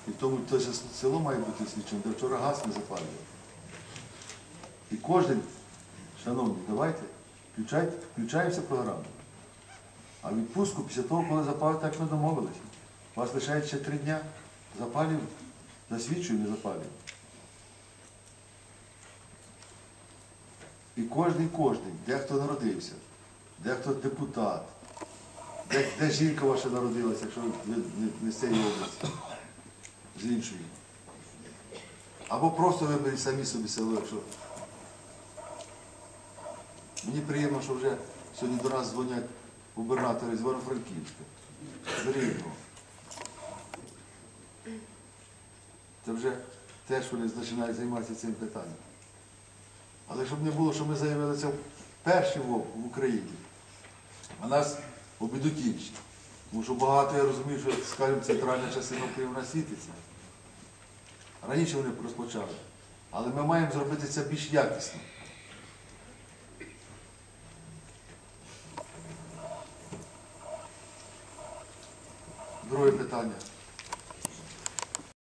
І тому те село має бути освічене, де вчора газ не запалював. І кожен, шановні, давайте, включаємося в програму. А відпустку після того, коли запалюють, так ми домовилися. У вас лишається ще 3 дня, запалюємо, засвідчуємо, не запалюємо. І кожен, де хто народився, де хто депутат, де жінка ваша народилася, якщо ви не з цієї області, з іншої. Або просто виберіть самі собі село, якщо. Мені приємно, що вже сьогодні до нас дзвонять губернатори з Івано-Франківська, з Рівного. Це вже теж вони починають займатися цим питанням. Але щоб не було, що ми заявилися перші в Україні, а нас обійдуть інші. Тому що багато, я розумію, що, скажімо, центральна частина Києва вона світиться. Раніше вони розпочали. Але ми маємо зробити це більш якісно. Друге питання.